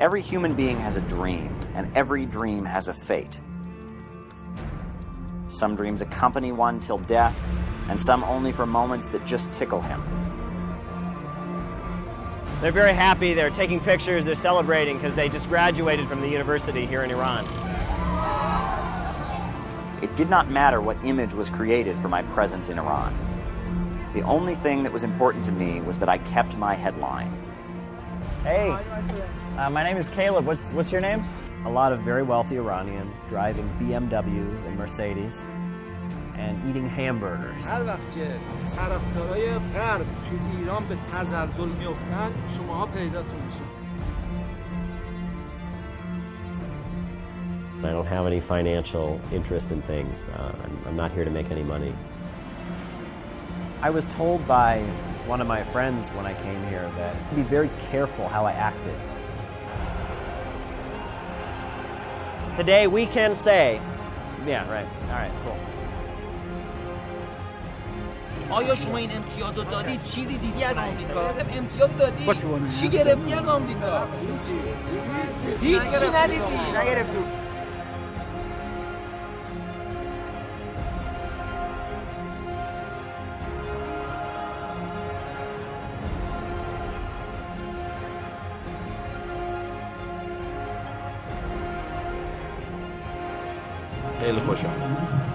Every human being has a dream, and every dream has a fate. Some dreams accompany one till death, and some only for moments that just tickle him. They're very happy, they're taking pictures, they're celebrating because they just graduated from the university here in Iran. It did not matter what image was created for my presence in Iran. The only thing that was important to me was that I kept my headline. Hey, my name is Caleb. What's your name? A lot of very wealthy Iranians driving BMWs and Mercedes and eating hamburgers. هر وقت که طرفدارای غرب توی ایران به تزلزل میافتن شماها پیداتون میشه. I don't have any financial interest in things. I'm not here to make any money. I was told by one of my friends when I came here that be very careful how I acted. Today we can say, yeah, right, all right, cool. آیا شما این امتیاز رو دادید؟ چیزی دیدی از آمریکا؟ امتیاز دادید؟ چی گرفتی از آمریکا؟ هیچی ندیدی؟ نگرفتی؟ خیلی خوشم.